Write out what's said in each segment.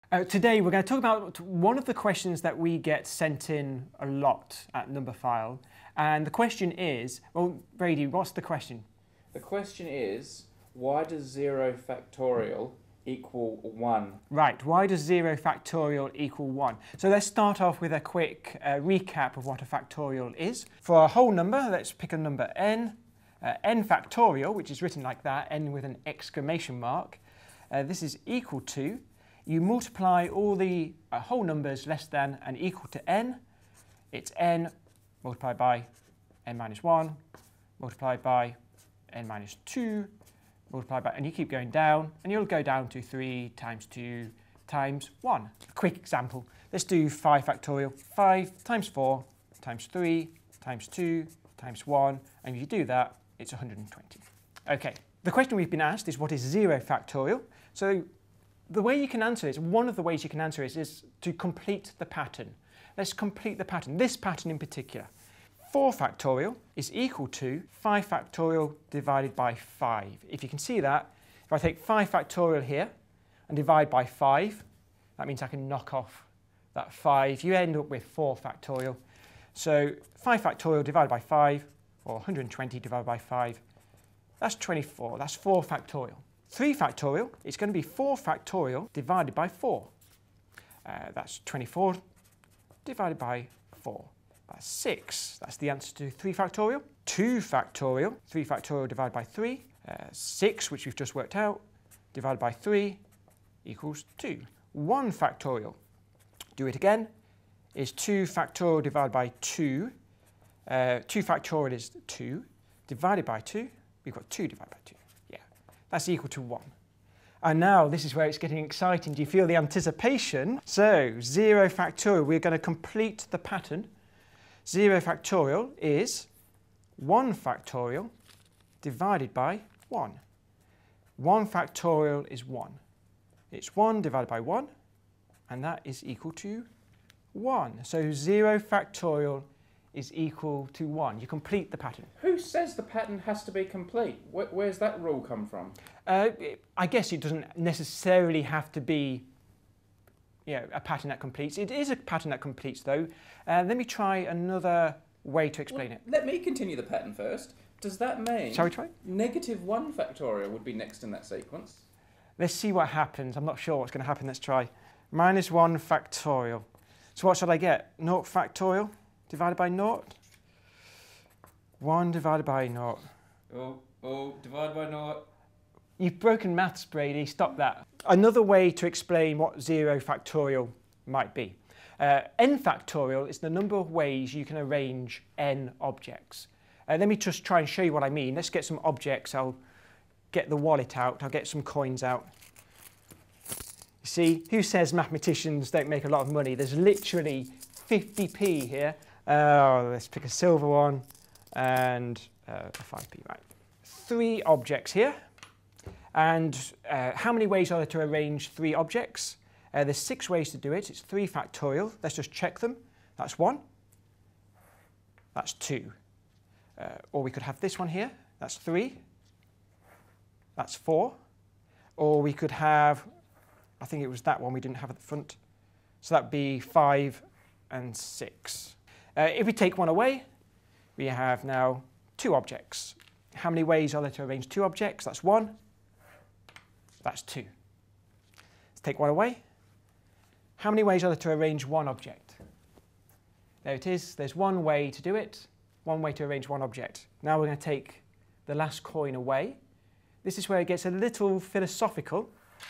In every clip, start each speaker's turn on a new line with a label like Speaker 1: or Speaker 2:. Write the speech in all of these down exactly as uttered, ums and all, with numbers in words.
Speaker 1: Uh, today we're going to talk about one of the questions that we get sent in a lot at Numberphile. And the question is, well, Brady, what's the question?
Speaker 2: The question is, why does zero factorial equal one?
Speaker 1: Right, why does zero factorial equal one? So let's start off with a quick uh, recap of what a factorial is. For a whole number, let's pick a number n. Uh, n factorial, which is written like that, n with an exclamation mark. Uh, this is equal to, you multiply all the uh, whole numbers less than and equal to n. It's n multiplied by n minus one, multiplied by n minus two, multiplied by, and you keep going down, and you'll go down to three times two times one. A quick example. Let's do five factorial. five times four times three times two times one, and if you do that, it's one hundred twenty. Okay, the question we've been asked is, what is zero factorial? So the way you can answer this, one of the ways you can answer this is to complete the pattern. Let's complete the pattern, this pattern in particular. four factorial is equal to five factorial divided by five. If you can see that, if I take five factorial here and divide by five, that means I can knock off that five. You end up with four factorial. So five factorial divided by five, or one hundred twenty divided by five, that's twenty-four. That's four factorial. three factorial is going to be four factorial divided by four. Uh, that's twenty-four divided by four. That's six. That's the answer to three factorial. two factorial, three factorial divided by three. Uh, six, which we've just worked out, divided by three equals two. one factorial, do it again, is two factorial divided by two. Uh, two factorial is two. Divided by two, we've got two divided by two. Yeah, that's equal to one. And now this is where it's getting exciting. Do you feel the anticipation? So zero factorial, we're going to complete the pattern. zero factorial is one factorial divided by one. one factorial is one. It's one divided by one, and that is equal to one. So zero factorial is equal to one. You complete the pattern.
Speaker 2: Who says the pattern has to be complete? Where, where's that rule come from?
Speaker 1: Uh, I guess it doesn't necessarily have to be you know, a pattern that completes. It is a pattern that completes, though. Uh, let me try another way to explain
Speaker 2: well,
Speaker 1: it.
Speaker 2: Let me continue the pattern first. Does that mean
Speaker 1: Shall we try?
Speaker 2: negative one factorial would be next in that sequence?
Speaker 1: Let's see what happens. I'm not sure what's going to happen. Let's try. Minus one factorial. So what should I get? Naught factorial divided by naught? one divided by naught.
Speaker 2: Oh, oh, divided by naught.
Speaker 1: You've broken maths, Brady. Stop that. Another way to explain what zero factorial might be. Uh, n factorial is the number of ways you can arrange n objects. Uh, let me just try and show you what I mean. Let's get some objects. I'll get the wallet out. I'll get some coins out. You see, who says mathematicians don't make a lot of money? There's literally fifty p here. Uh, let's pick a silver one and uh, a five p, right. Three objects here. And uh, how many ways are there to arrange three objects? Uh, there's six ways to do it. It's three factorial. Let's just check them. That's one. That's two. Uh, or we could have this one here. That's three. That's four. Or we could have, I think it was that one we didn't have at the front. So that would be five and six. Uh, if we take one away, we have now two objects. How many ways are there to arrange two objects? That's one. That's two. Let's take one away. How many ways are there to arrange one object? There it is. There's one way to do it. One way to arrange one object. Now we're going to take the last coin away. This is where it gets a little philosophical.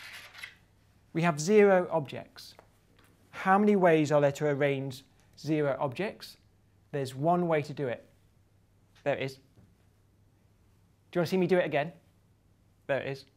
Speaker 1: We have zero objects. How many ways are there to arrange zero objects? There's one way to do it. There it is. Do you want to see me do it again? There it is.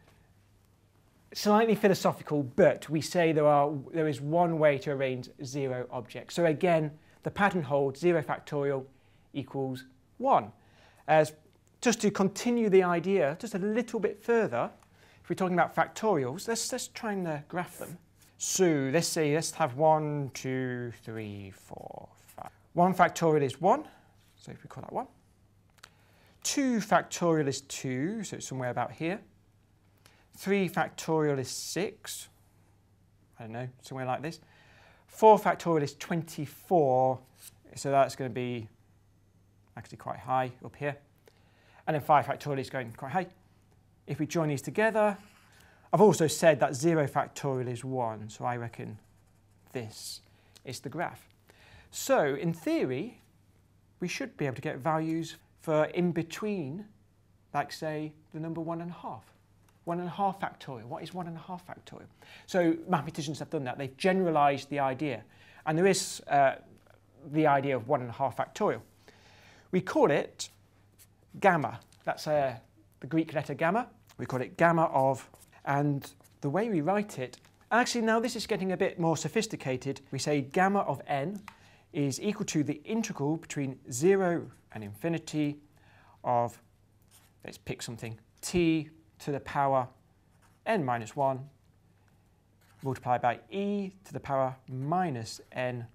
Speaker 1: Slightly philosophical, but we say there, are, there is one way to arrange zero objects. So again, the pattern holds zero factorial equals one. As just to continue the idea just a little bit further, if we're talking about factorials, let's, let's try and uh, graph them. So let's say, let's have one, two, three, four, five. one factorial is one, so if we call that one. two factorial is two, so it's somewhere about here. three factorial is six. I I don't know, somewhere like this. four factorial is twenty-four, so that's going to be actually quite high up here. And then five factorial is going quite high. If we join these together, I've also said that zero factorial is one, so I reckon this is the graph. So in theory, we should be able to get values for in between, like say the number one and a half. One and a half factorial. What is one and a half factorial? So mathematicians have done that. They've generalized the idea. And there is uh, the idea of one and a half factorial. We call it gamma. That's uh, the Greek letter gamma. We call it gamma of, and the way we write it, actually now this is getting a bit more sophisticated. We say gamma of n is equal to the integral between zero and infinity of, let's pick something, t to the power n minus one multiplied by e to the power minus n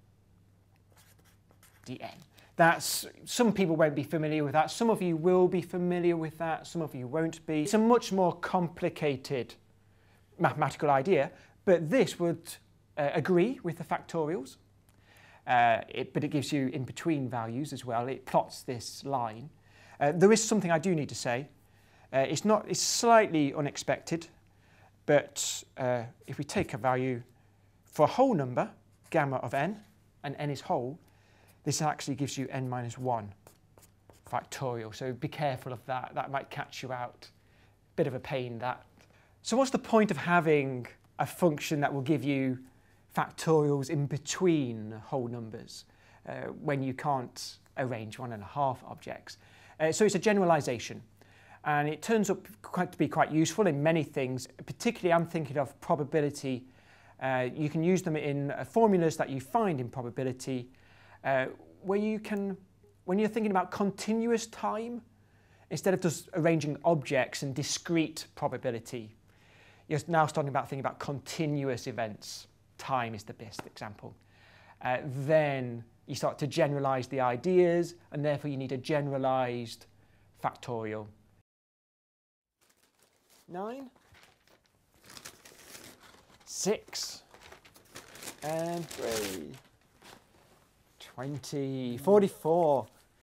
Speaker 1: dn. That's, some people won't be familiar with that. Some of you will be familiar with that. Some of you won't be. It's a much more complicated mathematical idea, but this would uh, agree with the factorials. Uh, it, but it gives you in-between values as well. It plots this line. Uh, there is something I do need to say. Uh, it's not. It's slightly unexpected, but uh, if we take a value for a whole number, gamma of n, and n is whole, this actually gives you n minus one factorial. So be careful of that. That might catch you out. Bit of a pain, that. So what's the point of having a function that will give you factorials in between whole numbers uh, when you can't arrange one and a half objects? Uh, so it's a generalization. And it turns up quite to be quite useful in many things. Particularly, I'm thinking of probability. Uh, you can use them in uh, formulas that you find in probability, uh, where you can, when you're thinking about continuous time, instead of just arranging objects in discrete probability, you're now starting about thinking about continuous events. Time is the best example. Uh, then you start to generalize the ideas, and therefore you need a generalized factorial. Nine, six, and three, twenty, forty-four.